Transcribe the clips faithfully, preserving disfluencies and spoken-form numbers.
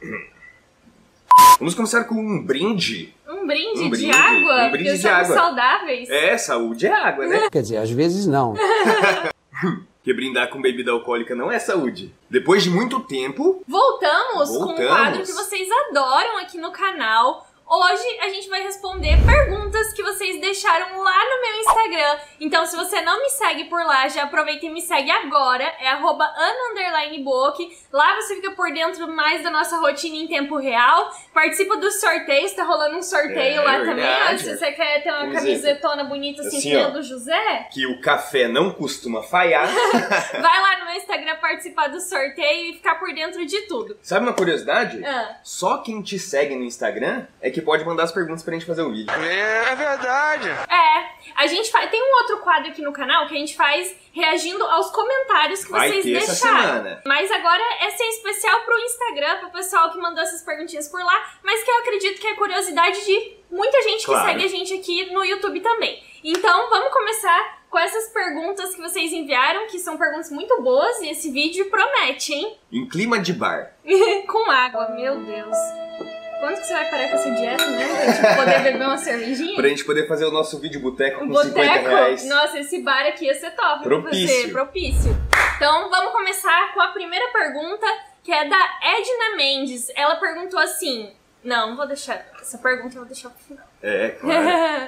Vamos começar com um brinde. Um brinde, um brinde de água? Um brinde porque de água. saudáveis. É, saúde é água, né? Quer dizer, às vezes não. Porque brindar com bebida alcoólica não é saúde. Depois de muito tempo... Voltamos, Voltamos com um quadro que vocês adoram aqui no canal. Hoje a gente vai responder perguntas que vocês deixaram lá no meu Instagram. Então, se você não me segue por lá, já aproveita e me segue agora. É arroba ana_book. Lá você fica por dentro mais da nossa rotina em tempo real. Participa dos sorteios, tá rolando um sorteio É, lá verdade. também. Ó, se você quer ter uma Vamos camisetona bonita assim, Assim, que nem ó. a do José, Que o café não costuma falhar. vai lá no meu Instagram participar do sorteio e ficar por dentro de tudo. Sabe uma curiosidade? Ah. Só quem te segue no Instagram é que pode mandar as perguntas pra gente fazer o vídeo. É, é verdade. É, a gente faz. Tem um outro quadro aqui no canal que a gente faz reagindo aos comentários que Vai vocês ter essa deixaram. semana. Mas agora essa é especial pro Instagram, pro pessoal que mandou essas perguntinhas por lá, mas que eu acredito que é curiosidade de muita gente Claro. que segue a gente aqui no YouTube também. Então vamos começar com essas perguntas que vocês enviaram, que são perguntas muito boas, e esse vídeo promete, hein? Em clima de bar. Com água, meu Deus. Quando que você vai parar com essa dieta, né? Pra gente poder beber uma cervejinha? Pra gente poder fazer o nosso vídeo boteco com Um cinquenta reais. Nossa, esse bar aqui ia ser top Propício. pra você, propício. Então vamos começar com a primeira pergunta, que é da Edna Mendes. Ela perguntou assim... Não, não vou deixar. Essa pergunta eu vou deixar pro final. É, claro.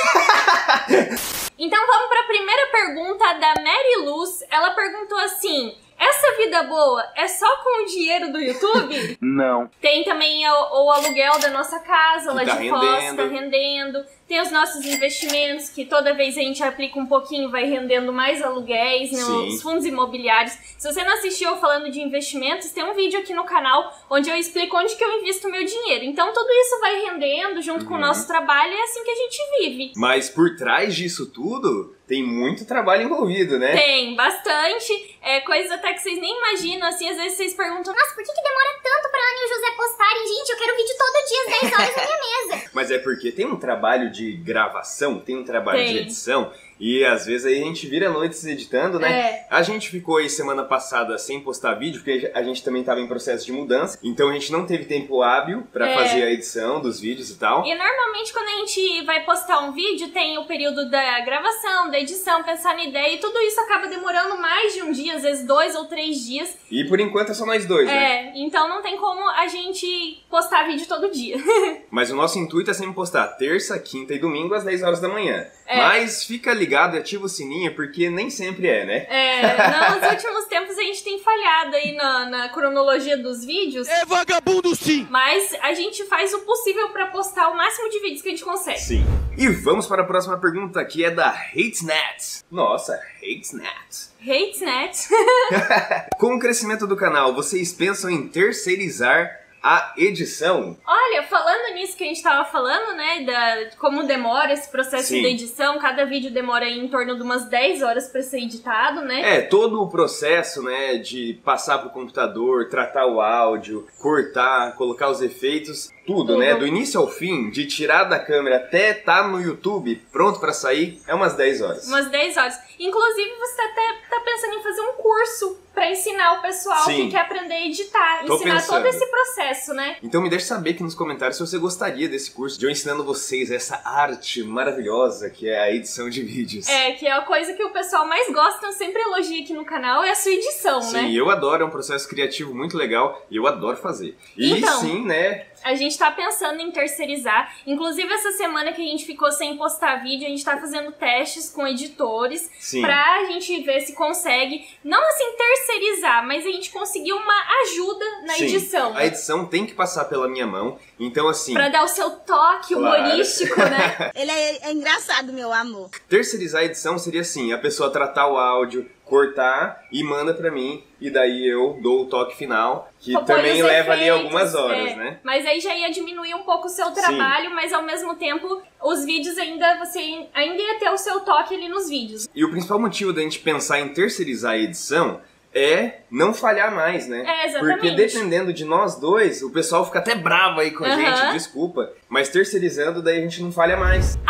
Então vamos pra primeira pergunta da Mary Luz. Ela perguntou assim... Essa vida boa é só com o dinheiro do YouTube? Não. Tem também o, o aluguel da nossa casa lá tá de Foz, rendendo. tá rendendo. Tem os nossos investimentos, que toda vez a gente aplica um pouquinho, vai rendendo mais aluguéis nos Sim. fundos imobiliários. Se você não assistiu falando de investimentos, tem um vídeo aqui no canal onde eu explico onde que eu invisto o meu dinheiro. Então tudo isso vai rendendo junto com o Uhum. nosso trabalho, e é assim que a gente vive. Mas por trás disso tudo, tem muito trabalho envolvido, né? Tem bastante, é, coisas até que vocês nem imaginam, assim, às vezes vocês perguntam, Nossa, por que, que demora tanto pra Ana e o José postarem? Gente, eu quero vídeo todo dia às dez horas na minha mesa. Mas é porque tem um trabalho de gravação, tem um trabalho Tem. de edição, e às vezes aí a gente vira noites editando, né? É. A gente ficou aí semana passada sem postar vídeo, porque a gente também tava em processo de mudança, então a gente não teve tempo hábil pra É. fazer a edição dos vídeos e tal. E normalmente quando a gente vai postar um vídeo, tem o período da gravação, da edição, pensar na ideia, e tudo isso acaba demorando mais de um dia, às vezes dois ou três dias. E por enquanto é só nós dois, né? É, então não tem como a gente postar vídeo todo dia. Mas o nosso intuito é sempre postar terça, quinta e domingo às dez horas da manhã. É. Mas fica ligado e ativa o sininho, porque nem sempre é, né? É, nos últimos tempos a gente tem falhado aí na, na cronologia dos vídeos, É vagabundo sim. mas a gente faz o possível pra postar o máximo de vídeos que a gente consegue. Sim. E vamos para a próxima pergunta, que é da HatesNet. Nossa, HatesNet. HatesNet. Com o crescimento do canal, vocês pensam em terceirizar a edição? Olha, falando nisso que a gente tava falando, né, da como demora esse processo Sim. de edição, cada vídeo demora aí em torno de umas dez horas pra ser editado, né? É, todo o processo, né, de passar pro computador, tratar o áudio, cortar, colocar os efeitos, tudo, Tudo. né, do início ao fim, de tirar da câmera até tá no YouTube, pronto pra sair, é umas dez horas. Umas dez horas. Inclusive, você até tá pensando em fazer um curso pra ensinar o pessoal Sim. que quer aprender a editar, Tô ensinar pensando. todo esse processo, né? Então me deixe saber aqui nos comentários se você gostaria desse curso, de eu ensinando vocês essa arte maravilhosa que é a edição de vídeos. É, que é a coisa que o pessoal mais gosta, eu sempre elogio aqui no canal, é a sua edição, Sim, né? eu adoro, é um processo criativo muito legal e eu adoro fazer. E Então, sim, né? A gente tá pensando em terceirizar. Inclusive, essa semana que a gente ficou sem postar vídeo, a gente tá fazendo testes com editores Sim. pra gente ver se consegue, não assim terceirizar, mas a gente conseguir uma ajuda na Sim, edição. a edição tem que passar pela minha mão, então assim, Pra dar o seu toque Claro. humorístico, né? Ele é, é engraçado, meu amor. terceirizar a edição seria assim, a pessoa tratar o áudio, cortar e manda pra mim, e daí eu dou o toque final, que Põe também os leva ali efeitos, algumas horas, é. né? Mas aí já ia diminuir um pouco o seu trabalho, mas ao mesmo tempo, os vídeos ainda, você ainda ia ter o seu toque ali nos vídeos. E o principal motivo da gente pensar em terceirizar a edição é não falhar mais, né? É, exatamente. Porque dependendo de nós dois, o pessoal fica até bravo aí com a Aham. gente, desculpa. Mas terceirizando, daí a gente não falha mais. A Maca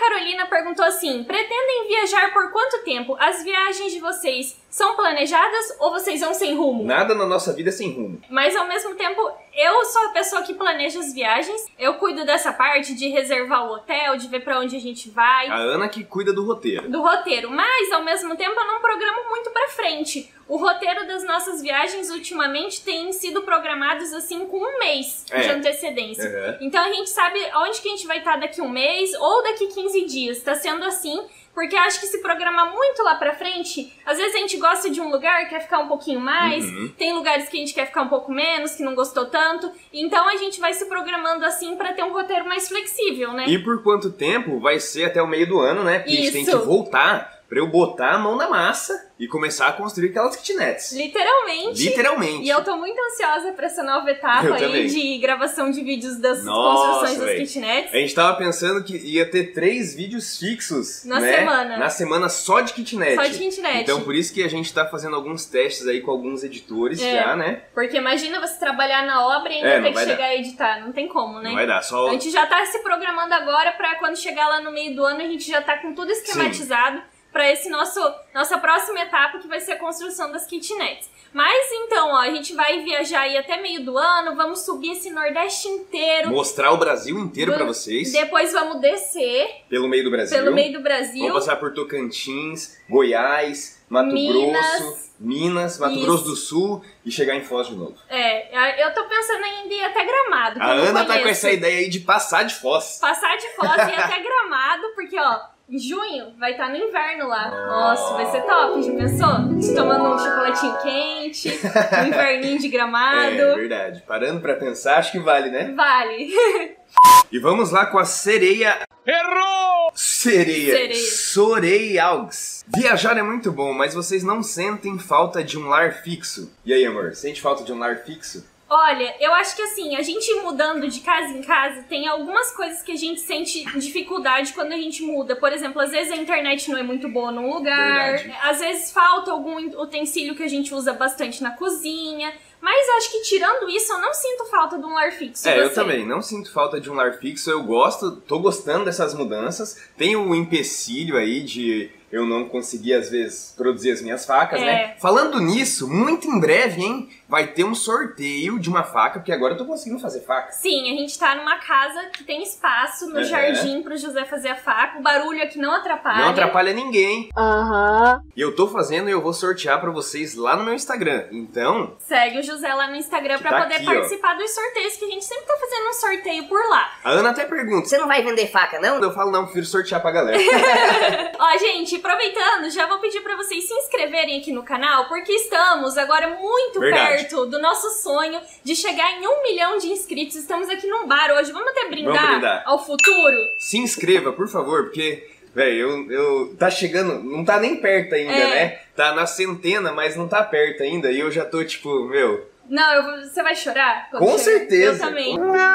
Carolina perguntou assim, pretendem viajar por quanto tempo? As viagens de vocês são planejadas ou vocês vão sem rumo? Nada na nossa vida é sem rumo. Mas ao mesmo tempo, eu sou a pessoa que planeja as viagens, eu cuido dessa parte de reservar o hotel, de ver pra onde a gente vai. A Ana que cuida do roteiro. Do roteiro, mas ao mesmo tempo eu não programo muito pra frente. O roteiro das nossas viagens ultimamente tem sido programados assim com um mês é. de antecedência. Uhum. Então a gente sabe onde que a gente vai estar daqui um mês ou daqui quinze dias. Tá sendo assim, porque acho que se programar muito lá pra frente, às vezes a gente gosta de um lugar, quer ficar um pouquinho mais, uhum. tem lugares que a gente quer ficar um pouco menos, que não gostou tanto, então a gente vai se programando assim pra ter um roteiro mais flexível, né? E por quanto tempo vai ser até o meio do ano, né? Porque Isso. a gente tem que voltar pra eu botar a mão na massa e começar a construir aquelas kitnets. Literalmente. Literalmente. E eu tô muito ansiosa pra essa nova etapa Eu aí também. de gravação de vídeos das Nossa, construções das véi. kitnets. A gente tava pensando que ia ter três vídeos fixos, Na né? semana. Na semana só de kitnet. Só de kitnet. Então por isso que a gente tá fazendo alguns testes aí com alguns editores É. já, né? Porque imagina você trabalhar na obra e ainda É, não ter que vai chegar a editar. Não tem como, né? Não vai dar, só... A gente já tá se programando agora pra quando chegar lá no meio do ano a gente já tá com tudo esquematizado pra esse nosso nossa próxima etapa que vai ser a construção das kitnets. Mas então, ó, a gente vai viajar aí até meio do ano, vamos subir esse Nordeste inteiro. Mostrar o Brasil inteiro pra vocês. Depois vamos descer Pelo meio do Brasil. pelo meio do Brasil. Vamos passar por Tocantins, Goiás, Mato Minas. Grosso, Minas, Mato Isso. Grosso do Sul e chegar em Foz de novo. É, eu tô pensando ainda em ir até Gramado. que A eu não Ana tá com conheço. essa ideia aí de passar de Foz. Passar de Foz e ir até Gramado, porque ó, em junho vai estar no inverno lá. Nossa, vai ser top, já pensou? Se tomando um chocolatinho quente, um inverninho de Gramado. É verdade. Parando pra pensar, acho que vale, né? Vale. E vamos lá com a sereia... Errou! Sereia. Sereia. Soreialgs. Viajar é muito bom, mas vocês não sentem falta de um lar fixo? E aí, amor? Sente falta de um lar fixo? Olha, eu acho que assim, a gente mudando de casa em casa, tem algumas coisas que a gente sente dificuldade quando a gente muda. Por exemplo, às vezes a internet não é muito boa num lugar, Verdade. às vezes falta algum utensílio que a gente usa bastante na cozinha. Mas acho que tirando isso, eu não sinto falta de um lar fixo. É, você? eu também. Não sinto falta de um lar fixo. Eu gosto, tô gostando dessas mudanças. Tem o empecilho aí de eu não conseguir, às vezes, produzir as minhas facas, É. né? Falando nisso, muito em breve, hein? Vai ter um sorteio de uma faca, porque agora eu tô conseguindo fazer faca. Sim, a gente tá numa casa que tem espaço no Uhum. jardim pro José fazer a faca. O barulho aqui não atrapalha. Não atrapalha ninguém. Aham. E eu tô fazendo e eu vou sortear pra vocês lá no meu Instagram. Então, Segue o José lá no Instagram Que pra tá poder aqui, ó. participar dos sorteios, que a gente sempre tá fazendo um sorteio por lá. a Ana até pergunta, Você não vai vender faca, não? eu falo, não, prefiro sortear pra galera. Ó, gente, aproveitando, já vou pedir pra vocês se inscreverem aqui no canal, porque estamos agora muito Verdade. perto do nosso sonho de chegar em um milhão de inscritos. Estamos aqui num bar hoje, vamos até brindar, Vamos brindar. ao futuro? Se inscreva, por favor, porque, velho, eu, eu... Tá chegando, não tá nem perto ainda, É. né? Tá na centena, mas não tá perto ainda. E eu já tô, tipo, meu... Não, eu vou- você vai chorar? quando Com chegar? certeza. Eu também.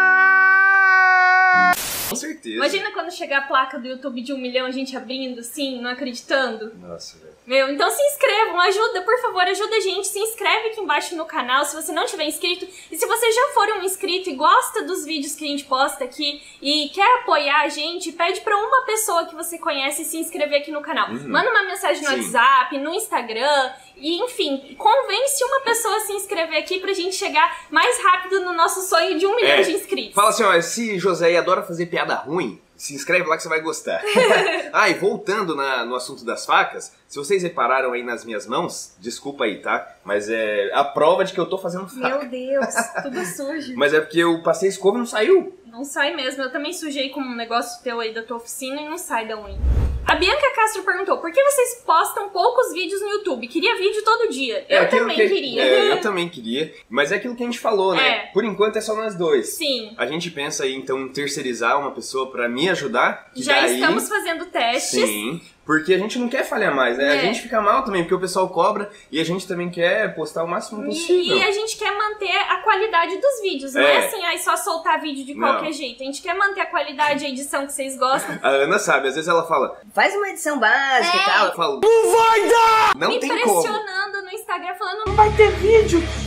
Com certeza. Imagina quando chegar a placa do YouTube de um milhão, a gente abrindo assim, não acreditando. Nossa, velho. Meu, então se inscrevam, ajuda, por favor, ajuda a gente, se inscreve aqui embaixo no canal se você não tiver inscrito, e se você já for um inscrito e gosta dos vídeos que a gente posta aqui e quer apoiar a gente, pede pra uma pessoa que você conhece se inscrever aqui no canal. Uhum. Manda uma mensagem no Sim. WhatsApp, no Instagram, e enfim, convence uma pessoa a se inscrever aqui pra gente chegar mais rápido no nosso sonho de um milhão É. de inscritos. Fala assim, ó, se José adora fazer piada ruim, se inscreve lá que você vai gostar. Ah, e voltando na- no assunto das facas, se vocês repararam aí nas minhas mãos, desculpa aí, tá? Mas é a prova de que eu tô fazendo faca. Meu Deus, tudo sujo. Mas é porque eu passei a escova e não saiu. Não sai mesmo. Eu também sujei com um negócio teu aí da tua oficina e não sai da unha. A Bianca Castro perguntou, por que vocês postam poucos vídeos no YouTube? Queria vídeo todo dia. É Eu aquilo também que- queria. é, eu também queria. Mas é aquilo que a gente falou, né? É. Por enquanto é só nós dois. Sim. A gente pensa aí, então, em terceirizar uma pessoa pra me ajudar. que Já daí... estamos fazendo testes. Sim, porque a gente não quer falhar mais, né? A É. gente fica mal também, porque o pessoal cobra e a gente também quer postar o máximo possível. E a gente quer manter a qualidade dos vídeos. Não é, É. assim, aí só soltar vídeo de Não. qualquer jeito. A gente quer manter a qualidade, a edição que vocês gostam. A Ana sabe, às vezes ela fala, Faz uma edição básica É. e tal. eu falo, não vai dar! Não Me tem como. pressionando no Instagram, falando, Vai ter vídeo!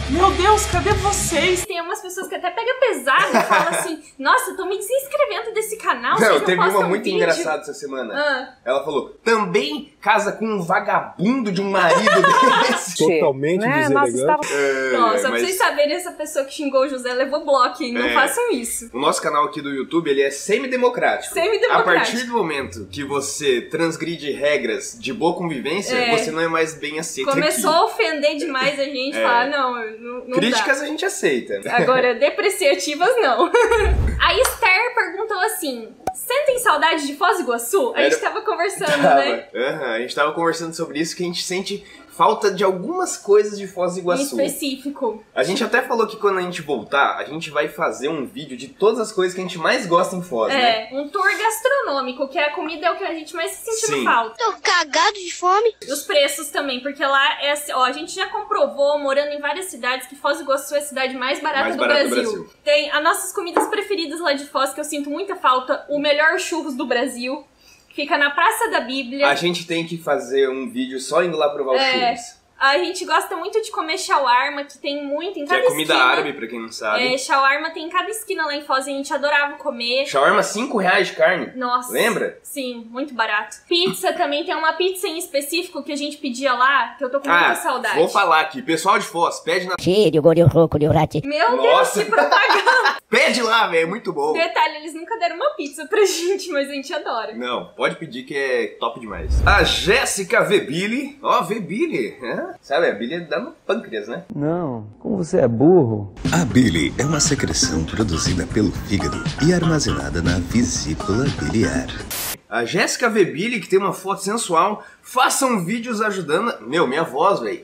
Meu Deus, cadê vocês? Tem umas pessoas que até pegam pesado e falam assim, nossa, eu tô me desinscrevendo desse canal, vocês Não, não teve postam uma muito vídeo. engraçada essa semana. Ah. Ela falou, também casa com um vagabundo de um marido desse. Totalmente né? deselegante. Tava... É, Ó, só pra mas vocês saberem, essa pessoa que xingou o José levou bloco, hein? Não É. façam isso. o nosso canal aqui do YouTube, ele é semidemocrático. Semidemocrático. A partir do momento que você transgride regras de boa convivência, É. você não é mais bem aceito Começou aqui. a ofender demais a gente, É. falar, não, não, não Críticas dá. a gente aceita. Agora, depreciativas, não. A Esther perguntou assim, sentem saudade de Foz do Iguaçu? A Era- gente tava conversando, Tava. né? Aham, a gente tava conversando sobre isso, que a gente sente falta de algumas coisas de Foz do Em Iguaçu. específico. A gente até falou que quando a gente voltar, a gente vai fazer um vídeo de todas as coisas que a gente mais gosta em Foz, né? É, um tour gastronômico, que a comida é o que a gente mais se sentiu Sim. falta. Tô cagado de fome. E os preços também, porque lá é assim, ó, a gente já comprovou, morando em várias cidades, que Foz do Iguaçu é a cidade mais barata, Mais do, barata do Brasil. Brasil. Tem as nossas comidas preferidas lá de Foz, que eu sinto muita falta, o melhor churros do Brasil, que fica na Praça da Bíblia. A gente tem que fazer um vídeo só indo lá provar os É. churros. A gente gosta muito de comer shawarma, que tem muito em Que cada é comida esquina. árabe, pra quem não sabe. É, shawarma tem em cada esquina lá em Foz, e a gente adorava comer. Shawarma, cinco reais de carne. Nossa. Lembra? Sim, muito barato. Pizza também, tem uma pizza em específico que a gente pedia lá, que eu tô com muita Ah, saudade. vou falar aqui. Pessoal de Foz, pede na... Cheio, gordo, rouco, rato. Meu Nossa. Deus, que propaganda! Pede lá, velho, é muito bom. Detalhe, eles nunca deram uma pizza pra gente, mas a gente adora. Não, pode pedir que é top demais. A Jéssica Vebili. Ó, Vebili. É? Sabe, a Billy dá no pâncreas, né? Não, como você é burro. A bile é uma secreção produzida pelo fígado e armazenada na vesícula biliar. A Jéssica Vebili, que tem uma foto sensual, façam vídeos ajudando... Meu, minha voz, velho.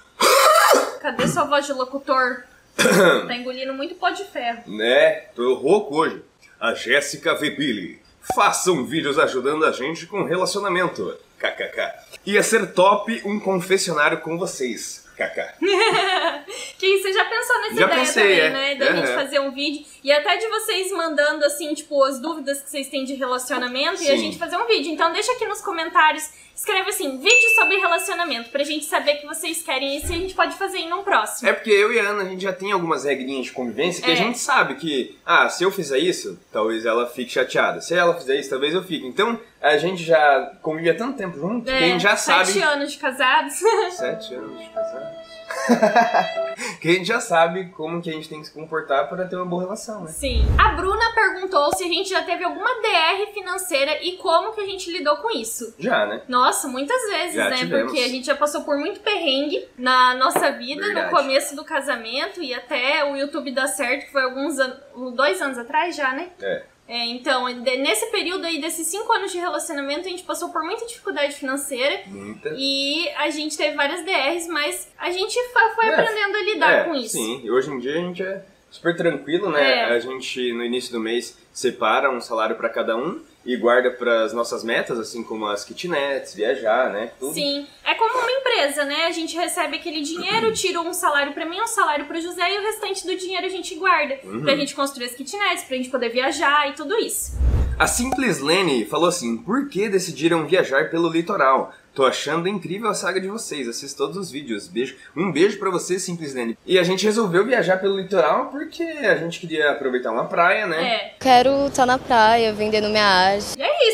Cadê sua voz de locutor? Tá engolindo muito pó de ferro. Né? Tô rouco hoje. A Jéssica Vebili. Façam vídeos ajudando a gente com relacionamento. Kkk. Ia ser top um confessionário com vocês. Kkk. Que você já pensou nessa Já ideia pensei, também, é. né? Da gente Uhum. fazer um vídeo. E até de vocês mandando, assim, tipo, as dúvidas que vocês têm de relacionamento. E a Sim. gente fazer um vídeo. Então deixa aqui nos comentários. Escreve assim, vídeo sobre relacionamento. Pra gente saber que vocês querem isso e a gente pode fazer em um próximo. É porque eu e a Ana, a gente já tem algumas regrinhas de convivência que É. a gente sabe que, ah, se eu fizer isso, talvez ela fique chateada. Se ela fizer isso, talvez eu fique. Então, a gente já convive há tanto tempo junto que a gente já sabe... Sete anos de casados. Sete anos de casados. Que a gente já sabe como que a gente tem que se comportar para ter uma boa relação, né? Sim. A Bruna perguntou se a gente já teve alguma D R financeira e como que a gente lidou com isso. Já, né? Nossa, muitas vezes, Já né? tivemos. Porque a gente já passou por muito perrengue na nossa vida, Verdade. no começo do casamento e até o YouTube dar certo, que foi alguns anos, dois anos atrás já, né? É. É, então, de- nesse período aí, desses cinco anos de relacionamento, a gente passou por muita dificuldade financeira. Muita. E a gente teve várias D Rs, mas a gente fa- foi É. aprendendo a lidar É, com isso. Sim, e hoje em dia a gente é super tranquilo, né? É. A gente, no início do mês, separa um salário para cada um e guarda para as nossas metas, assim como as kitnets, viajar, né? Tudo. Sim, é como uma empresa, né? A gente recebe aquele dinheiro, tira um salário pra mim, um salário pro José e o restante do dinheiro a gente guarda. Uhum. Pra gente construir as kitnets, pra gente poder viajar e tudo isso. A Simples Lene falou assim, por que decidiram viajar pelo litoral? Tô achando incrível a saga de vocês, assisto todos os vídeos. Beijo. Um beijo pra você, Simples Lene. E a gente resolveu viajar pelo litoral porque a gente queria aproveitar uma praia, né? É. Quero estar na praia, vendendo minha arte. E é isso.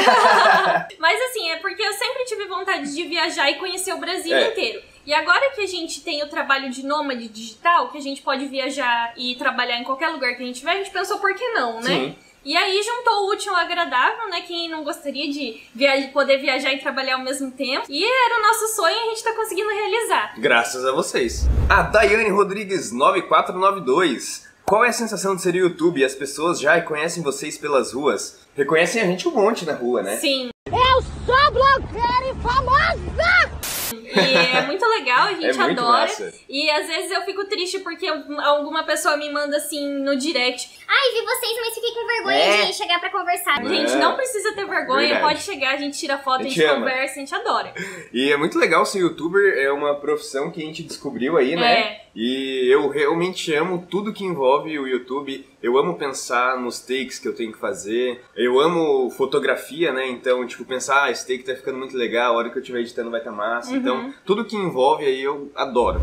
Mas assim, é porque eu sempre tive vontade de viajar e conhecer o Brasil É. inteiro. E agora que a gente tem o trabalho de nômade digital, que a gente pode viajar e trabalhar em qualquer lugar que a gente tiver, a gente pensou por que não, né? Sim. E aí juntou o útil ao agradável, né? Quem não gostaria de via- poder viajar e trabalhar ao mesmo tempo. E era o nosso sonho e a gente tá conseguindo realizar. Graças a vocês. A Daiane Rodrigues nove quatro nove dois. Qual é a sensação de ser YouTube? As pessoas já reconhecem vocês pelas ruas? Reconhecem a gente um monte na rua, né? Sim. Eu sou blogueira e famosa! E é muito legal, a gente É muito adora. massa. E às vezes eu fico triste porque alguma pessoa me manda assim no direct. Ai, vi vocês, mas fiquei com vergonha É. de chegar pra conversar. É. Gente, não precisa ter vergonha, Verdade. pode chegar, a gente tira foto, a A gente, gente ama. conversa, a gente adora. E é muito legal ser youtuber, é uma profissão que a gente descobriu aí, né? É. E eu realmente amo tudo que envolve o YouTube. Eu amo pensar nos takes que eu tenho que fazer. Eu amo fotografia, né? Então, tipo, pensar, ah, esse take tá ficando muito legal, a hora que eu estiver editando vai estar massa. Uhum. Então, tudo que envolve aí eu adoro.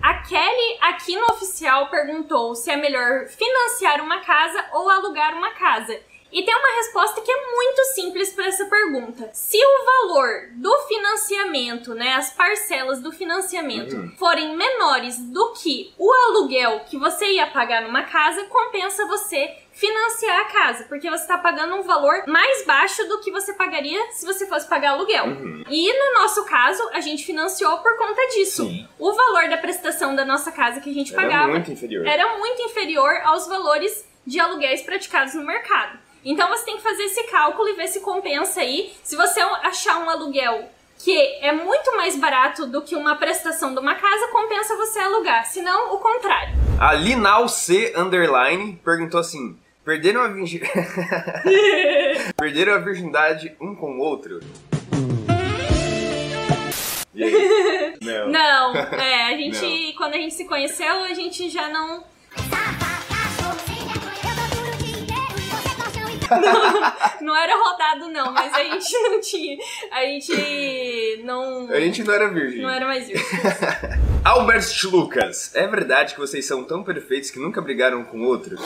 A Kelly, aqui no oficial, perguntou se é melhor financiar uma casa ou alugar uma casa. E tem uma resposta que é muito simples para essa pergunta. Se o valor do financiamento, né, as parcelas do financiamento uhum. forem menores do que o aluguel que você ia pagar numa casa, compensa você financiar a casa, porque você está pagando um valor mais baixo do que você pagaria se você fosse pagar aluguel. Uhum. E no nosso caso, a gente financiou por conta disso. Sim. O valor da prestação da nossa casa que a gente era pagava muito inferior. era muito inferior aos valores de aluguéis praticados no mercado. Então você tem que fazer esse cálculo e ver se compensa aí. Se você achar um aluguel que é muito mais barato do que uma prestação de uma casa, compensa você alugar. Se não, o contrário. A Linal C Underline perguntou assim: perderam a, virgin... perderam a virgindade um com o outro? E aí? Não. Não, é, a gente, não. Quando a gente se conheceu, a gente já não... Não, não era rodado não, mas a gente não tinha, a gente não... A gente não era virgem. Não era mais virgem. Albert Lucas, é verdade que vocês são tão perfeitos que nunca brigaram com o outro?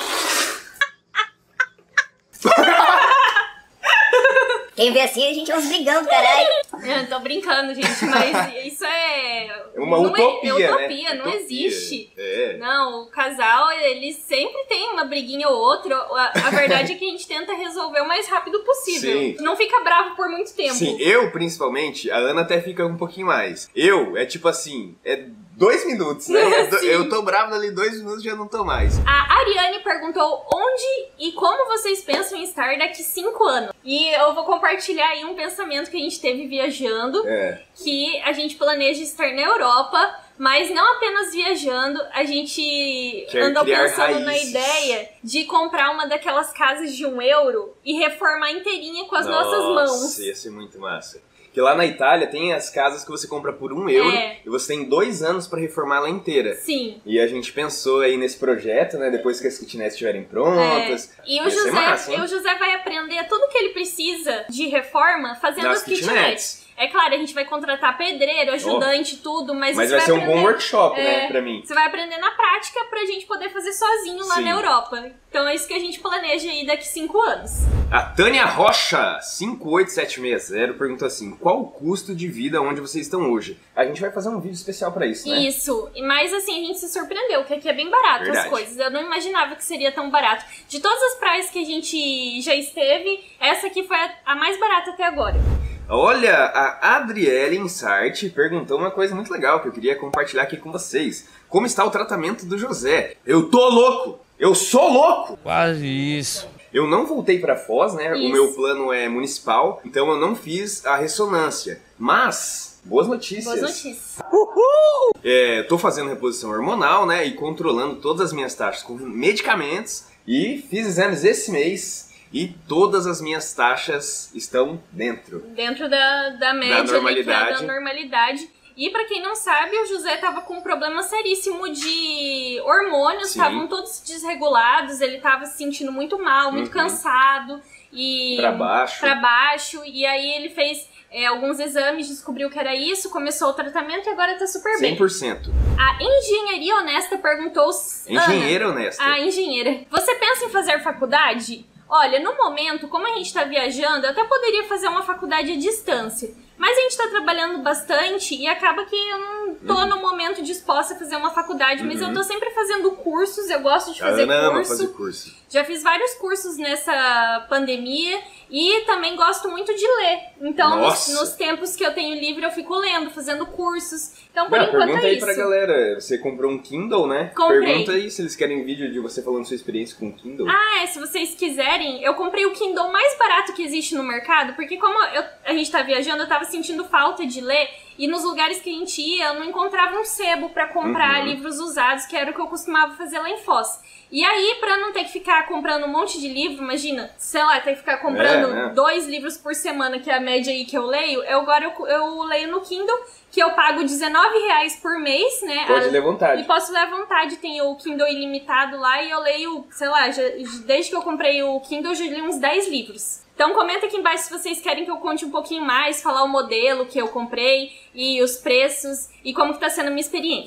Quem vê assim, a gente é uns brigando, caralho. Eu tô brincando, gente, mas isso é... Uma não utopia, é, é utopia, né? não Utopia. existe. É. Não, o casal, ele sempre tem uma briguinha ou outra. A, a verdade é que a gente tenta resolver o mais rápido possível. Sim. Não fica bravo por muito tempo. Sim, eu principalmente, a Ana até fica um pouquinho mais. Eu, é tipo assim, é... Dois minutos, né? Eu tô bravo ali, dois minutos já não tô mais. A Ariane perguntou onde e como vocês pensam em estar daqui cinco anos. E eu vou compartilhar aí um pensamento que a gente teve viajando. É. Que a gente planeja estar na Europa, mas não apenas viajando. A gente Quer andou raízes. pensando na ideia de comprar uma daquelas casas de um euro e reformar inteirinha com as Nossa, nossas mãos. Nossa, ia ser muito massa. Porque lá na Itália tem as casas que você compra por um euro é. e você tem dois anos pra reformar ela inteira. Sim. E a gente pensou aí nesse projeto, né? Depois que as kitnets estiverem prontas. É. E o José, massa, o José vai aprender tudo que ele precisa de reforma fazendo Nas as kitnets. kitnets. É claro, a gente vai contratar pedreiro, ajudante, oh. tudo, mas, mas você vai vai ser aprender, um bom workshop, é, né, pra mim. Você vai aprender na prática pra gente poder fazer sozinho lá Sim. na Europa. Então é isso que a gente planeja aí daqui cinco anos. A Tânia Rocha, cinco oito sete seis zero, perguntou assim: qual o custo de vida onde vocês estão hoje? A gente vai fazer um vídeo especial pra isso, né? Isso, mas assim, a gente se surpreendeu, que aqui é bem barato Verdade. as coisas. Eu não imaginava que seria tão barato. De todas as praias que a gente já esteve, essa aqui foi a, a mais barata até agora. Olha, a Adriele Insart perguntou uma coisa muito legal que eu queria compartilhar aqui com vocês. Como está o tratamento do José? Eu tô louco! Eu sou louco! Quase isso. Eu não voltei pra Foz, né? Isso. O meu plano é municipal, então eu não fiz a ressonância. Mas, boas notícias. Boas notícias. Uhul! É, tô fazendo reposição hormonal, né? E controlando todas as minhas taxas com medicamentos. E fiz exames esse mês. E todas as minhas taxas estão dentro. Dentro da, da média, da normalidade. Ali, da normalidade. E pra quem não sabe, o José tava com um problema seríssimo de hormônios, estavam todos desregulados, ele tava se sentindo muito mal, muito uhum. cansado. E pra baixo. Pra baixo. E aí ele fez é, alguns exames, descobriu que era isso, começou o tratamento e agora tá super bem. cem por cento. A Engenharia Honesta perguntou... Engenheira Ana, Honesta. A engenheira. Você pensa em fazer faculdade? Olha, no momento, como a gente tá viajando, eu até poderia fazer uma faculdade à distância. Mas a gente tá trabalhando bastante e acaba que eu não tô uhum. no momento disposta a fazer uma faculdade, mas uhum. eu tô sempre fazendo cursos, eu gosto de fazer Ana curso. Ama fazer curso. Já fiz vários cursos nessa pandemia e também gosto muito de ler. Então, nos, nos tempos que eu tenho livre, eu fico lendo, fazendo cursos. Então, por Não, enquanto pergunta é aí isso. pra galera, você comprou um Kindle, né? Comprei. Pergunta aí se eles querem vídeo de você falando sua experiência com o Kindle. Ah, é, se vocês quiserem, eu comprei o Kindle mais barato que existe no mercado, porque como eu, a gente tá viajando, eu tava sentindo falta de ler, e nos lugares que a gente ia, eu não encontrava um sebo pra comprar uhum. livros usados, que era o que eu costumava fazer lá em Foz. E aí, pra não ter que ficar comprando um monte de livro, imagina, sei lá, ter que ficar comprando é, é. dois livros por semana, que é a média aí que eu leio, eu, agora eu, eu leio no Kindle, que eu pago dezenove reais por mês, né? Pode ler à vontade. E posso ler à vontade, tem o Kindle ilimitado lá, e eu leio, sei lá, já, desde que eu comprei o Kindle, eu já li uns dez livros. Então comenta aqui embaixo se vocês querem que eu conte um pouquinho mais, falar o modelo que eu comprei, e os preços, e como que tá sendo a minha experiência.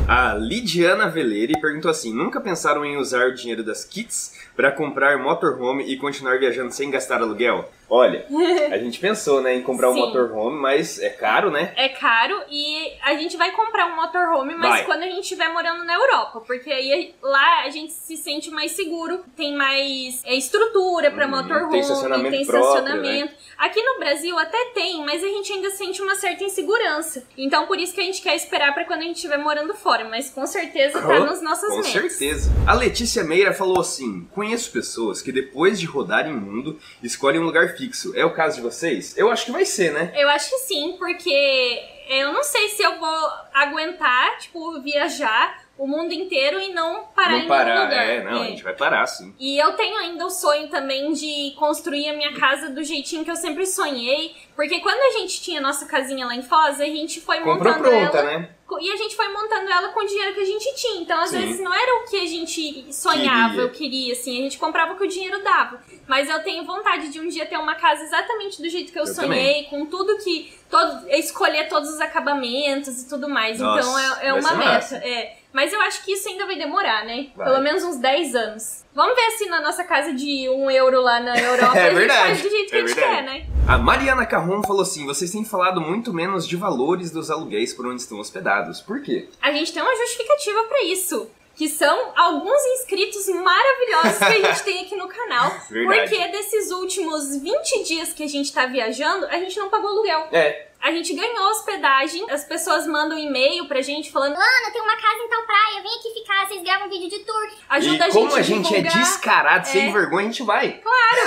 A Lidiana Veleri perguntou assim: nunca pensaram em usar o dinheiro das kits para comprar motorhome e continuar viajando sem gastar aluguel? Olha, a gente pensou, né, em comprar um Sim. motorhome, mas é caro, né? É caro e a gente vai comprar um motorhome, mas Vai. quando a gente estiver morando na Europa, porque aí lá a gente se sente mais seguro, tem mais é, estrutura pra Uhum, motorhome, tem estacionamento tem próprio, estacionamento. Aqui no Brasil até tem, mas a gente ainda sente uma certa insegurança. Então por isso que a gente quer esperar pra quando a gente estiver morando fora, mas com certeza tá nas nossas Com metas. certeza. A Letícia Meira falou assim: conheço pessoas que depois de rodarem o mundo escolhem um lugar fixo. É o caso de vocês? Eu acho que vai ser, né? Eu acho que sim, porque eu não sei se eu vou aguentar, tipo, viajar o mundo inteiro e não parar não em parar, nenhum lugar. é, não, É. a gente vai parar, sim. E eu tenho ainda o sonho também de construir a minha casa do jeitinho que eu sempre sonhei, porque quando a gente tinha a nossa casinha lá em Foz, a gente foi Comprou montando pronta, ela... né? E a gente foi montando ela com o dinheiro que a gente tinha. Então, às Sim. vezes, não era o que a gente sonhava, Queria. eu queria, assim. A gente comprava o que o dinheiro dava. Mas eu tenho vontade de um dia ter uma casa exatamente do jeito que eu, Eu sonhei, com tudo que... Todo, escolher todos os acabamentos e tudo mais. Nossa, então, é, é vai uma ser meta. massa. É. Mas eu acho que isso ainda vai demorar, né? Vai. Pelo menos uns dez anos. Vamos ver se na nossa casa de um euro lá na Europa É a gente verdade, faz do jeito que é a gente verdade. quer, né? A Mariana Carron falou assim: vocês têm falado muito menos de valores dos aluguéis por onde estão hospedados. Por quê? A gente tem uma justificativa pra isso. Que são alguns inscritos maravilhosos que a gente tem aqui no canal. Verdade. Porque desses últimos vinte dias que a gente tá viajando, a gente não pagou aluguel. É. A gente ganhou hospedagem, as pessoas mandam e-mail pra gente falando: Ana, tem uma casa em tal praia, vem aqui ficar, vocês gravam vídeo de tour. ajuda e a gente como a a gente é divulgar. descarado, sem É. vergonha, a gente vai.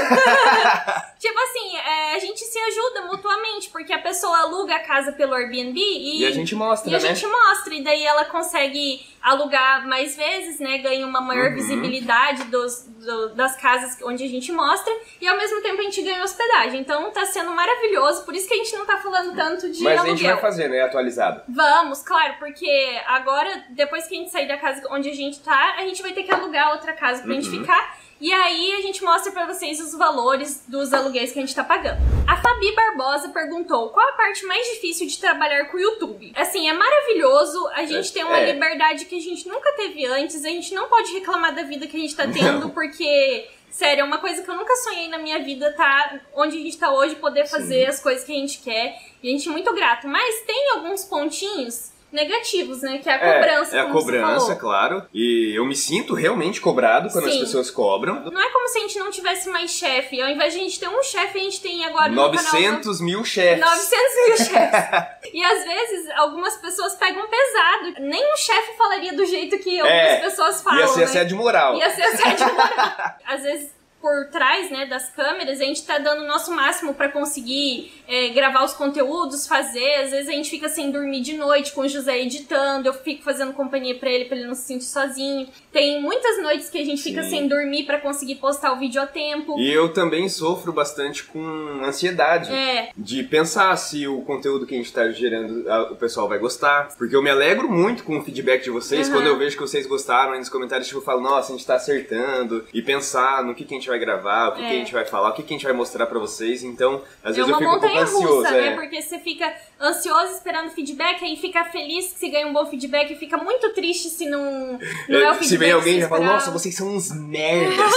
Tipo assim, é, a gente se ajuda mutuamente, porque a pessoa aluga a casa pelo Airbnb e, E a gente mostra, e a né? gente mostra, e daí ela consegue alugar mais vezes, né? Ganha uma maior Uhum. visibilidade dos, do- das casas onde a gente mostra, e ao mesmo tempo a gente ganha hospedagem. Então tá sendo maravilhoso, por isso que a gente não tá falando tanto de Mas a aluguel. gente vai fazer, né? Atualizado. Vamos, claro, porque agora, depois que a gente sair da casa onde a gente tá, a gente vai ter que alugar outra casa pra gente Uhum. ficar. E aí a gente mostra pra vocês os valores dos aluguéis que a gente tá pagando. A Fabi Barbosa perguntou: qual a parte mais difícil de trabalhar com o YouTube? Assim, é maravilhoso, a gente É, tem uma é. liberdade que a gente nunca teve antes, a gente não pode reclamar da vida que a gente tá tendo, Não. porque... Sério, é uma coisa que eu nunca sonhei na minha vida, tá? Onde a gente tá hoje, poder fazer Sim. as coisas que a gente quer. E a gente é muito grato. Mas tem alguns pontinhos negativos, né? Que é a cobrança, É, é a como você cobrança, falou. claro. E eu me sinto realmente cobrado quando Sim. as pessoas cobram. Não é como se a gente não tivesse mais chefe. Ao invés de a gente ter um chefe, a gente tem agora no canal... novecentos mil chefes. novecentos mil chefes. E às vezes, algumas pessoas pegam pesado. Nem um chefe falaria do jeito que algumas É, pessoas falam, Ia ser né? assédio moral. Ia ser assédio moral. Às vezes, por trás, né, das câmeras, a gente tá dando o nosso máximo pra conseguir é, gravar os conteúdos, fazer. Às vezes a gente fica sem dormir de noite com o José editando, eu fico fazendo companhia pra ele, pra ele não se sentir sozinho. Tem muitas noites que a gente fica Sim. sem dormir pra conseguir postar o vídeo a tempo. E eu também sofro bastante com ansiedade. É. De pensar se o conteúdo que a gente tá gerando a- o pessoal vai gostar. Porque eu me alegro muito com o feedback de vocês. Uhum. Quando eu vejo que vocês gostaram, aí nos comentários tipo, eu falo, nossa, a gente tá acertando. E pensar no que, que a gente vai gravar, o que, É. que a gente vai falar, o que, que a gente vai mostrar pra vocês. Então, às É vezes eu uma fico um pouco montanha ansioso. russa, né? é. Porque você fica ansioso esperando feedback, aí fica feliz que você ganha um bom feedback e fica muito triste se não, não é, o feedback Se vem alguém que e você já fala, esperava. nossa, vocês são uns merdas.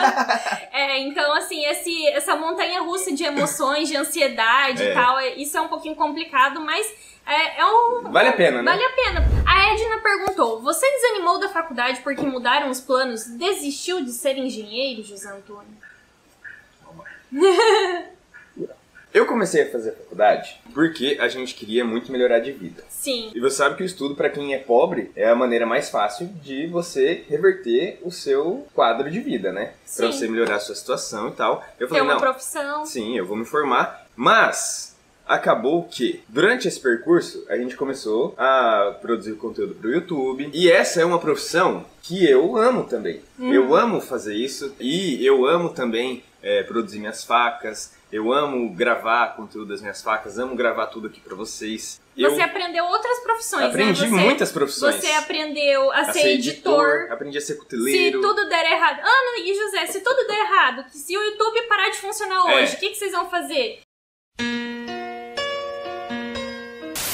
É, então assim, esse, essa montanha russa de emoções, de ansiedade É. e tal, é- isso é um pouquinho complicado, mas é, é um... Vale a pena, né? Vale a pena. A Edna perguntou: você desanimou da faculdade porque mudaram os planos? Desistiu de ser engenheiro, José Antônio? Eu comecei a fazer faculdade porque a gente queria muito melhorar de vida. Sim. E você sabe que o estudo, pra quem é pobre, é a maneira mais fácil de você reverter o seu quadro de vida, né? Pra Sim. você melhorar a sua situação e tal. Eu Ter falei, uma não, profissão. sim, eu vou me formar, mas acabou que, durante esse percurso, a gente começou a produzir conteúdo pro YouTube. E essa é uma profissão que eu amo também. Uhum. Eu amo fazer isso e eu amo também é, produzir minhas facas. Eu amo gravar conteúdo das minhas facas, amo gravar tudo aqui pra vocês. Eu Você aprendeu outras profissões, aprendi né? Você, muitas profissões. Você aprendeu a, a ser editor. aprendi a ser Se cuteleiro. tudo der errado... Ana e José, se tudo der errado, que se o YouTube parar de funcionar É. hoje, o que, que vocês vão fazer?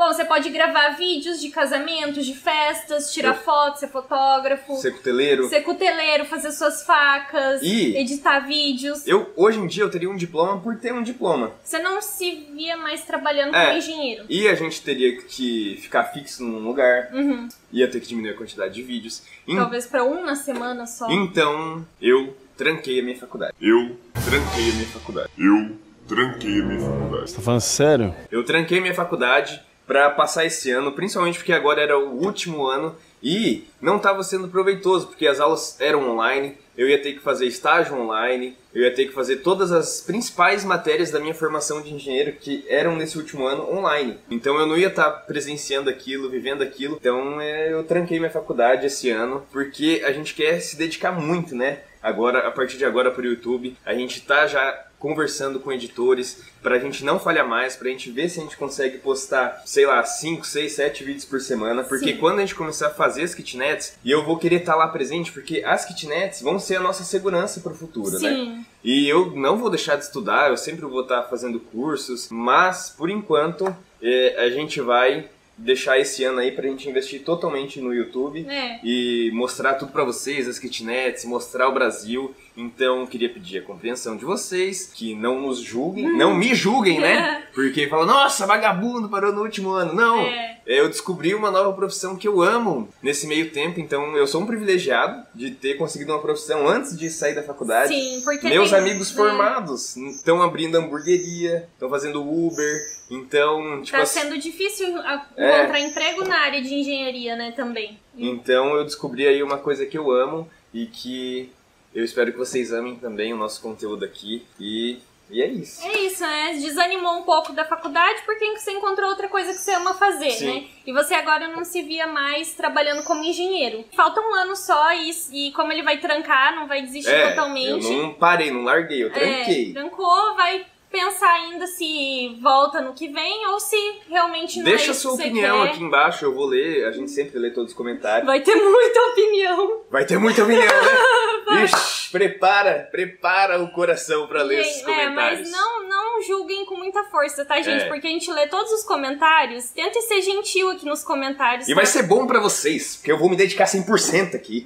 Bom, você pode gravar vídeos de casamentos, de festas, tirar Eu... fotos, ser fotógrafo. Ser cuteleiro. Ser cuteleiro, fazer suas facas, e editar vídeos. Eu, hoje em dia eu teria um diploma por ter um diploma. Você não se via mais trabalhando é, como engenheiro. E a gente teria que ficar fixo num lugar. Uhum. Ia ter que diminuir a quantidade de vídeos. Talvez pra um na semana só. Então, eu tranquei a minha faculdade. Eu tranquei a minha faculdade. Eu tranquei a minha faculdade. Você tá falando sério? Eu tranquei a minha faculdade pra passar esse ano, principalmente porque agora era o último ano e não estava sendo proveitoso, porque as aulas eram online, eu ia ter que fazer estágio online, eu ia ter que fazer todas as principais matérias da minha formação de engenheiro que eram nesse último ano online. Então eu não ia estar presenciando aquilo, vivendo aquilo. Então é, eu tranquei minha faculdade esse ano, porque a gente quer se dedicar muito, né? Agora, a partir de agora pro YouTube, a gente tá já conversando com editores pra gente não falhar mais, pra gente ver se a gente consegue postar, sei lá, cinco, seis, sete vídeos por semana, porque Sim. quando a gente começar a fazer as kitnets, e eu vou querer estar lá presente, porque as kitnets vão ser a nossa segurança pro futuro, Sim. né? E eu não vou deixar de estudar, eu sempre vou estar fazendo cursos, mas, por enquanto, é, a gente vai deixar esse ano aí pra gente investir totalmente no YouTube é. e mostrar tudo pra vocês, as kitnets, mostrar o Brasil. Então, queria pedir a compreensão de vocês, que não nos julguem, hum. não me julguem, né? Porque falam, nossa, vagabundo, parou no último ano. Não, é. eu descobri uma nova profissão que eu amo nesse meio tempo, então eu sou um privilegiado de ter conseguido uma profissão antes de sair da faculdade. Sim, porque Meus tem, amigos né? formados estão abrindo hamburgueria, estão fazendo Uber, então... Tipo, tá sendo difícil encontrar é. emprego na área de engenharia, né, também. Então eu descobri aí uma coisa que eu amo e que... eu espero que vocês amem também o nosso conteúdo aqui e, e é isso. É isso, né? Desanimou um pouco da faculdade porque você encontrou outra coisa que você ama fazer, Sim. né? E você agora não se via mais trabalhando como engenheiro. Falta um ano só e, e como ele vai trancar, não vai desistir é, totalmente. Eu não parei, não larguei, eu tranquei. É, trancou, vai pensar ainda se volta no que vem ou se realmente não Deixa é a sua que opinião quer. aqui embaixo, eu vou ler, a gente sempre lê todos os comentários. Vai ter muita opinião. Vai ter muita opinião, né? Ixi, prepara, prepara o coração pra ler esses comentários. É, mas não, não julguem com muita força, tá, gente? É. Porque a gente lê todos os comentários. Tente ser gentil aqui nos comentários. E tá? vai ser bom pra vocês, porque eu vou me dedicar cem por cento aqui.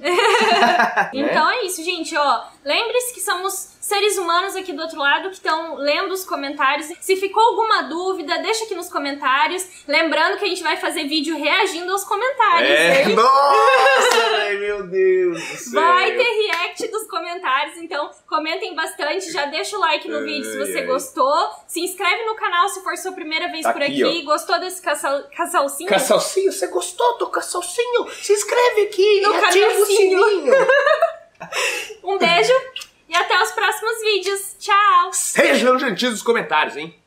Então é isso, gente, ó. Lembre-se que somos seres humanos aqui do outro lado que estão lendo os comentários. Se ficou alguma dúvida, deixa aqui nos comentários. Lembrando que a gente vai fazer vídeo reagindo aos comentários. É, hein? nossa, véio, meu Deus do céu. Vai ter react dos comentários, então comentem bastante. Já deixa o like no ai, vídeo se você ai. gostou. Se inscreve no canal se for sua primeira vez tá por aqui. aqui. Gostou desse caçal, caçalcinho? Caçalcinho, você gostou do caçalcinho? Se inscreve aqui no e ativa o sininho. Um beijo e até os próximos vídeos. Tchau! Sejam gentis nos comentários, hein?